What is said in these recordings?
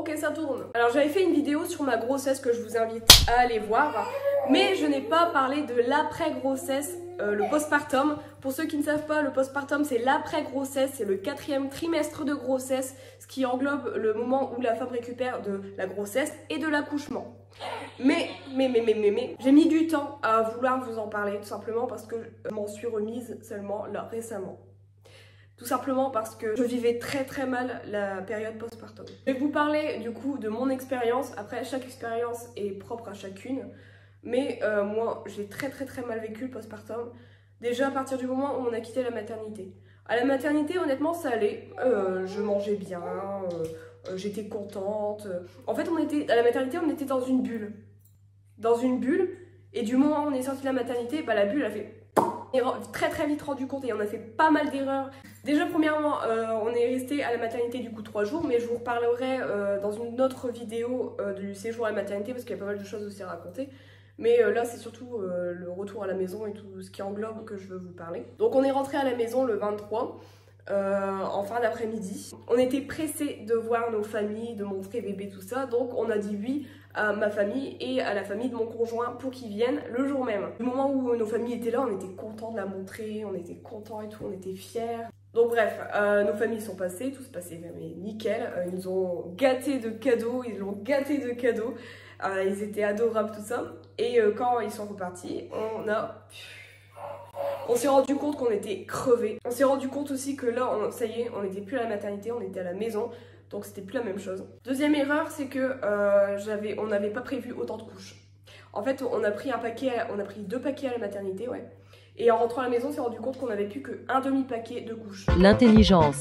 Ok, ça tourne. Alors j'avais fait une vidéo sur ma grossesse que je vous invite à aller voir, mais je n'ai pas parlé de l'après-grossesse, le postpartum. Pour ceux qui ne savent pas, le postpartum c'est l'après-grossesse, c'est le 4e trimestre de grossesse, ce qui englobe le moment où la femme récupère de la grossesse et de l'accouchement. Mais, j'ai mis du temps à vouloir vous en parler, tout simplement parce que je m'en suis remise seulement là récemment. Tout simplement parce que je vivais très mal la période postpartum. Je vais vous parler du coup de mon expérience. Après, chaque expérience est propre à chacune. Mais moi, j'ai très mal vécu le postpartum. Déjà à partir du moment où on a quitté la maternité. À la maternité, honnêtement, ça allait. Je mangeais bien, j'étais contente. En fait, à la maternité, on était dans une bulle. Dans une bulle. Et du moment où on est sorti de la maternité, bah, la bulle a fait... On est très vite rendu compte et on a fait pas mal d'erreurs. Déjà premièrement, on est resté à la maternité du coup 3 jours, mais je vous reparlerai dans une autre vidéo du séjour à la maternité parce qu'il y a pas mal de choses aussi à raconter. Mais là c'est surtout le retour à la maison et tout ce qui englobe que je veux vous parler. Donc on est rentré à la maison le 23 en fin d'après-midi. On était pressés de voir nos familles, de montrer bébé, tout ça, donc on a dit oui à ma famille et à la famille de mon conjoint pour qu'ils viennent le jour même. Du moment où nos familles étaient là, on était contents de la montrer, on était contents et tout, on était fiers. Donc bref, nos familles sont passées, tout se passait mais nickel, ils nous ont gâtés de cadeaux, ils étaient adorables tout ça. Et quand ils sont repartis, on s'est rendu compte qu'on était crevés. On s'est rendu compte aussi que là, ça y est, on n'était plus à la maternité, on était à la maison. Donc c'était plus la même chose. Deuxième erreur, c'est que on n'avait pas prévu autant de couches. En fait, on a pris 2 paquets à la maternité, ouais. Et en rentrant à la maison, on s'est rendu compte qu'on n'avait plus qu'un demi-paquet de couches. L'intelligence.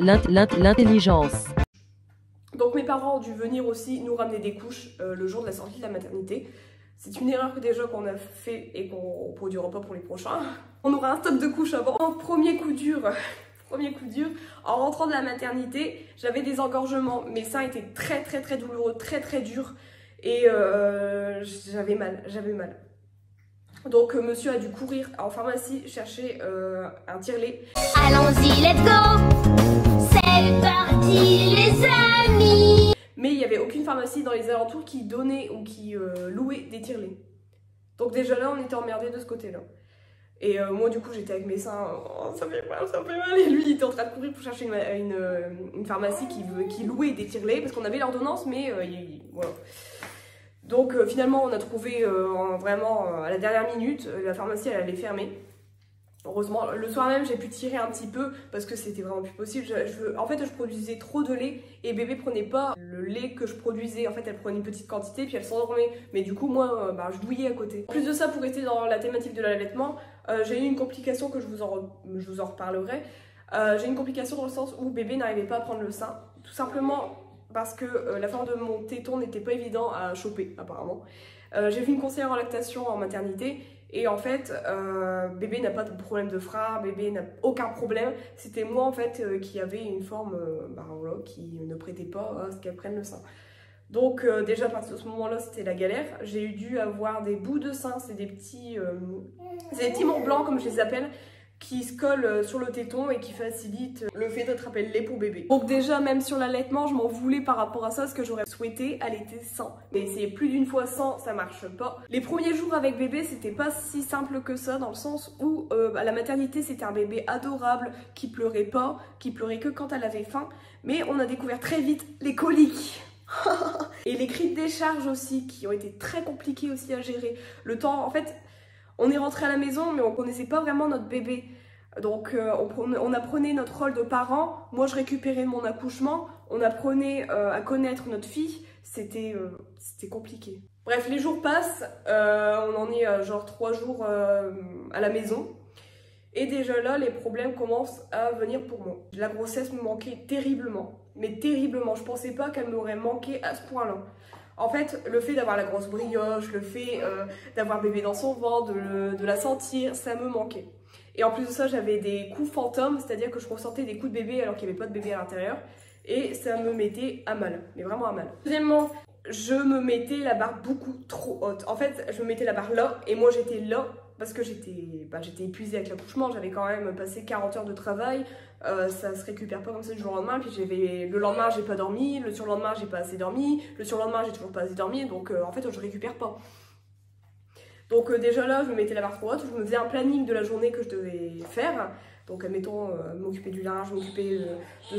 Donc mes parents ont dû venir aussi nous ramener des couches le jour de la sortie de la maternité. C'est une erreur qu'on a fait et qu'on ne produira pas pour les prochains. On aura un stock de couches avant. Premier coup dur, en rentrant de la maternité, j'avais des engorgements. Mes seins étaient très douloureux, très durs. Et j'avais mal. Donc monsieur a dû courir en pharmacie chercher un tire-lait. Allons-y, let's go! C'est parti les amis! Mais il n'y avait aucune pharmacie dans les alentours qui donnait ou qui louait des tire-laits. Donc déjà là, on était emmerdés de ce côté-là. Et moi du coup j'étais avec mes seins, oh, ça fait mal, et lui il était en train de courir pour chercher une pharmacie qui louait des tire-laits parce qu'on avait l'ordonnance mais voilà. Donc finalement on a trouvé vraiment à la dernière minute, la pharmacie elle allait fermer. Heureusement, le soir même j'ai pu tirer un petit peu parce que c'était vraiment plus possible. En fait je produisais trop de lait et bébé prenait pas le lait que je produisais. En fait elle prenait une petite quantité puis elle s'endormait. Mais du coup moi je douillais à côté. En plus de ça, pour rester dans la thématique de l'allaitement, j'ai eu une complication que je vous en reparlerai. J'ai eu une complication dans le sens où bébé n'arrivait pas à prendre le sein. Tout simplement parce que la forme de mon téton n'était pas évident à choper apparemment. J'ai vu une conseillère en lactation en maternité. Et en fait, bébé n'a pas de problème de frein, bébé n'a aucun problème. C'était moi en fait qui avait une forme voilà, qui ne prêtait pas à ce qu'elle prenne le sein. Donc déjà à partir de ce moment-là, c'était la galère. J'ai dû avoir des bouts de sein, c'est des petits morts blancs comme je les appelle, qui se collent sur le téton et qui facilitent le fait d'attraper le lait pour bébé. Donc déjà même sur l'allaitement, je m'en voulais par rapport à ça parce que j'aurais souhaité allaiter sans. Mais essayer plus d'une fois sans, ça marche pas. Les premiers jours avec bébé, c'était pas si simple que ça dans le sens où à la maternité, c'était un bébé adorable qui pleurait pas, qui pleurait que quand elle avait faim. Mais on a découvert très vite les coliques. Et les cris de décharge aussi qui ont été très compliqués aussi à gérer. Le temps, en fait, on est rentré à la maison mais on connaissait pas vraiment notre bébé. Donc on apprenait notre rôle de parent. Moi je récupérais mon accouchement. On apprenait à connaître notre fille. C'était compliqué. Bref, les jours passent. On en est genre 3 jours à la maison. Et déjà là, les problèmes commencent à venir pour moi. La grossesse me manquait terriblement. Mais terriblement. Je pensais pas qu'elle m'aurait manqué à ce point-là. En fait, le fait d'avoir la grosse brioche, le fait d'avoir bébé dans son ventre, de la sentir, ça me manquait. Et en plus de ça, j'avais des coups fantômes, c'est-à-dire que je ressentais des coups de bébé alors qu'il n'y avait pas de bébé à l'intérieur. Et ça me mettait à mal, mais vraiment à mal. Deuxièmement, je me mettais la barre beaucoup trop haute. En fait, je me mettais la barre là et moi j'étais là parce que j'étais épuisée avec l'accouchement, j'avais quand même passé 40 heures de travail, ça se récupère pas comme ça du jour au lendemain, puis le lendemain j'ai pas dormi, le surlendemain j'ai pas assez dormi, le surlendemain j'ai toujours pas assez dormi, donc en fait je récupère pas. Donc déjà là je me mettais la barre trop haute, je me faisais un planning de la journée que je devais faire, donc admettons m'occuper du linge, m'occuper de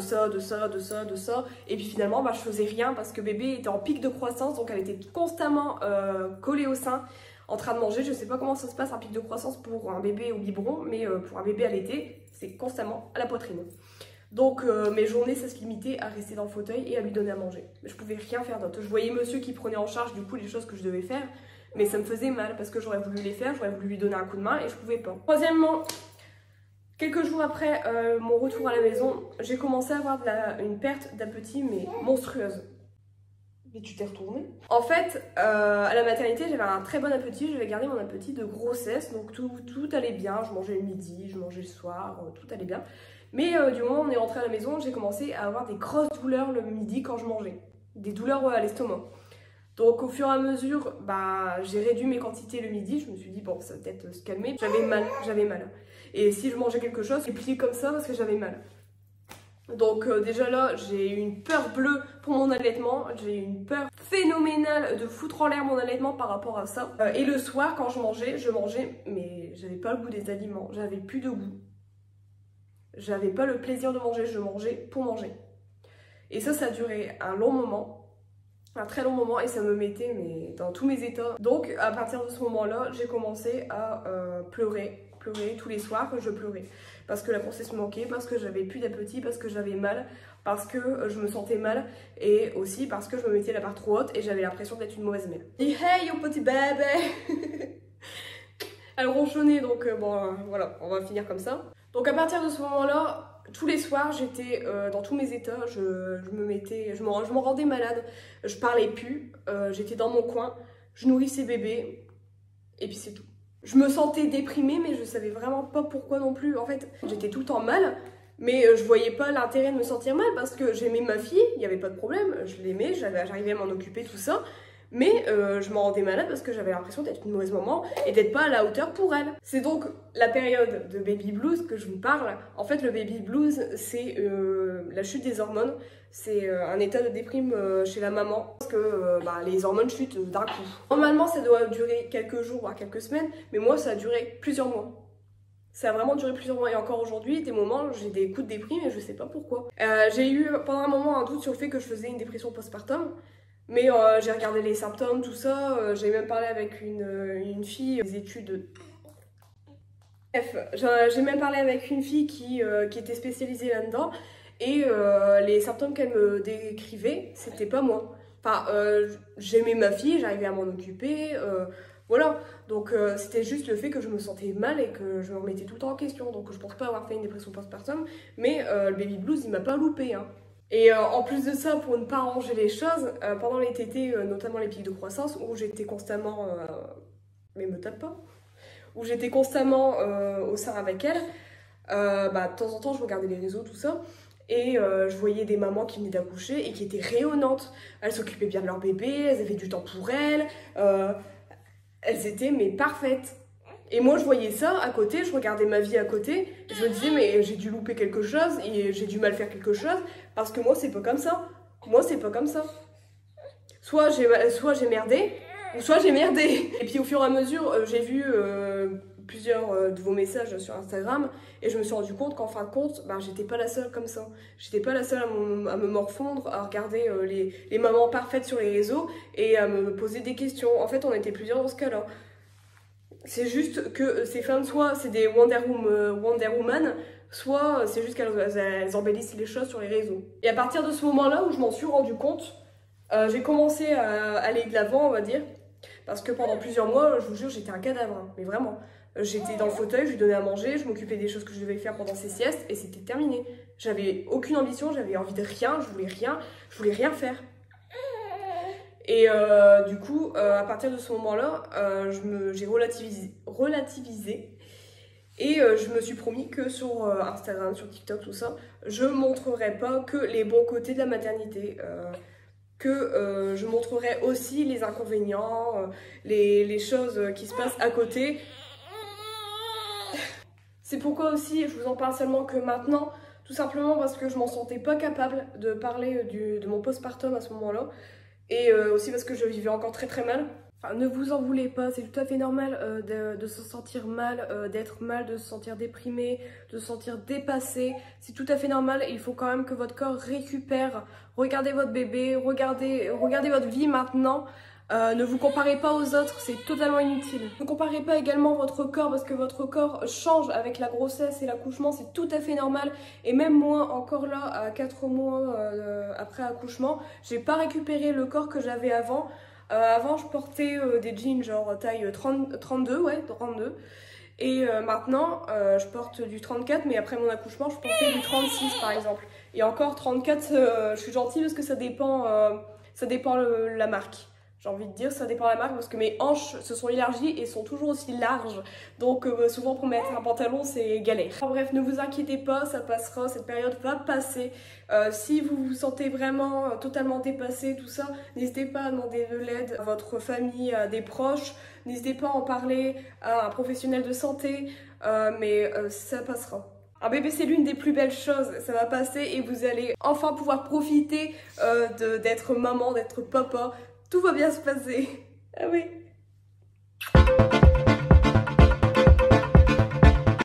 ça, et puis finalement je faisais rien parce que bébé était en pic de croissance, donc elle était constamment collée au sein, en train de manger. Je sais pas comment ça se passe un pic de croissance pour un bébé au biberon, mais pour un bébé à l'été, c'est constamment à la poitrine. Donc mes journées, ça se limitait à rester dans le fauteuil et à lui donner à manger. Mais je pouvais rien faire d'autre. Je voyais monsieur qui prenait en charge du coup les choses que je devais faire, mais ça me faisait mal parce que j'aurais voulu les faire, j'aurais voulu lui donner un coup de main et je pouvais pas. Troisièmement, quelques jours après mon retour à la maison, j'ai commencé à avoir une perte d'appétit mais monstrueuse. Mais tu t'es retournée. En fait, à la maternité, j'avais un très bon appétit. J'avais gardé mon appétit de grossesse. Donc tout allait bien. Je mangeais le midi, je mangeais le soir, tout allait bien. Mais du moment où on est rentré à la maison, j'ai commencé à avoir des grosses douleurs le midi quand je mangeais. Des douleurs à l'estomac. Donc au fur et à mesure, j'ai réduit mes quantités le midi. Je me suis dit, bon, ça va peut-être se calmer. J'avais mal. Et si je mangeais quelque chose, j'ai plié comme ça parce que j'avais mal. Donc déjà là, j'ai eu une peur bleue pour mon allaitement, j'ai eu une peur phénoménale de foutre en l'air mon allaitement par rapport à ça. Et le soir, quand je mangeais, mais j'avais pas le goût des aliments, j'avais plus de goût. J'avais pas le plaisir de manger, je mangeais pour manger. Et ça a duré un long moment, un très long moment, et ça me mettait dans tous mes états. Donc à partir de ce moment-là, j'ai commencé à pleurer tous les soirs, je pleurais. Parce que la grossesse me manquait, parce que j'avais plus d'appétit, parce que j'avais mal, parce que je me sentais mal, et aussi parce que je me mettais la barre trop haute et j'avais l'impression d'être une mauvaise mère. Et hey, yo petit bébé. Elle ronchonnait, donc bon, voilà, on va finir comme ça. Donc à partir de ce moment-là, tous les soirs, j'étais dans tous mes états, je m'en rendais malade, je parlais plus, j'étais dans mon coin, je nourrissais bébé, et puis c'est tout. Je me sentais déprimée, mais je savais vraiment pas pourquoi non plus. En fait, j'étais tout le temps mal, mais je voyais pas l'intérêt de me sentir mal parce que j'aimais ma fille, il n'y avait pas de problème, je l'aimais, j'arrivais à m'en occuper, tout ça. Mais je m'en rendais malade parce que j'avais l'impression d'être une mauvaise maman et d'être pas à la hauteur pour elle. C'est donc la période de baby blues que je vous parle. En fait, le baby blues, c'est la chute des hormones. C'est un état de déprime chez la maman parce que les hormones chutent d'un coup. Normalement, ça doit durer quelques jours, voire quelques semaines, mais moi, ça a duré plusieurs mois. Ça a vraiment duré plusieurs mois et encore aujourd'hui, des moments où j'ai des coups de déprime et je sais pas pourquoi. J'ai eu pendant un moment un doute sur le fait que je faisais une dépression postpartum. Mais j'ai regardé les symptômes, tout ça, j'ai même parlé avec une fille des études. Bref, j'ai même parlé avec une fille qui était spécialisée là-dedans et les symptômes qu'elle me décrivait, c'était pas moi. Enfin, j'aimais ma fille, j'arrivais à m'en occuper, voilà. Donc c'était juste le fait que je me sentais mal et que je me remettais tout le temps en question. Donc je pense pas avoir fait une dépression postpartum, mais le baby blues, il m'a pas loupé, hein. Et en plus de ça, pour ne pas arranger les choses, pendant les tétés, notamment les pics de croissance, où j'étais constamment... mais me tape pas. Où j'étais constamment au sein avec elle, de temps en temps, je regardais les réseaux, tout ça, et je voyais des mamans qui venaient d'accoucher et qui étaient rayonnantes. Elles s'occupaient bien de leur bébé, elles avaient du temps pour elles, elles étaient mais parfaites. Et moi je voyais ça à côté, je regardais ma vie à côté, et je me disais mais j'ai dû louper quelque chose, et j'ai dû mal faire quelque chose, parce que moi c'est pas comme ça. Moi c'est pas comme ça. Soit j'ai merdé, ou soit j'ai merdé. Et puis au fur et à mesure, j'ai vu plusieurs de vos messages sur Instagram, et je me suis rendu compte qu'en fin de compte, j'étais pas la seule comme ça. J'étais pas la seule à me morfondre, à regarder les mamans parfaites sur les réseaux, et à me poser des questions. En fait on était plusieurs dans ce cas-là. C'est juste que ces femmes, soit c'est des Wonder Woman, soit c'est juste qu'elles embellissent les choses sur les réseaux. Et à partir de ce moment-là où je m'en suis rendu compte, j'ai commencé à aller de l'avant, on va dire. Parce que pendant plusieurs mois, je vous jure, j'étais un cadavre, hein, mais vraiment. J'étais dans le fauteuil, je lui donnais à manger, je m'occupais des choses que je devais faire pendant ses siestes, et c'était terminé. J'avais aucune ambition, j'avais envie de rien, je voulais rien faire. Et du coup, à partir de ce moment-là, j'ai relativisé et je me suis promis que sur Instagram, sur TikTok, tout ça, je montrerai pas que les bons côtés de la maternité, que je montrerai aussi les inconvénients, les choses qui se passent à côté. C'est pourquoi aussi je vous en parle seulement que maintenant, tout simplement parce que je m'en sentais pas capable de parler de mon postpartum à ce moment-là. Et aussi parce que je vivais encore très très mal. Enfin, ne vous en voulez pas, c'est tout à fait normal de se sentir mal, d'être mal, de se sentir déprimé, de se sentir dépassé. C'est tout à fait normal et il faut quand même que votre corps récupère. Regardez votre bébé, regardez votre vie maintenant. Ne vous comparez pas aux autres, c'est totalement inutile. Ne comparez pas également votre corps parce que votre corps change avec la grossesse et l'accouchement, c'est tout à fait normal. Et même moi, encore là, à 4 mois après accouchement, j'ai pas récupéré le corps que j'avais avant. Avant, je portais des jeans genre taille 32, ouais, 32. Et maintenant, je porte du 34, mais après mon accouchement, je portais du 36 par exemple. Et encore 34, je suis gentille parce que ça dépend la marque. J'ai envie de dire, ça dépend de la marque parce que mes hanches se sont élargies et sont toujours aussi larges. Donc souvent pour mettre un pantalon, c'est galère. Enfin, bref, ne vous inquiétez pas, ça passera, cette période va passer. Si vous vous sentez vraiment totalement dépassé, tout ça, n'hésitez pas à demander de l'aide à votre famille, à des proches. N'hésitez pas à en parler à un professionnel de santé, mais ça passera. Un bébé, c'est l'une des plus belles choses, ça va passer et vous allez enfin pouvoir profiter d'être maman, d'être papa. Tout va bien se passer. Ah oui.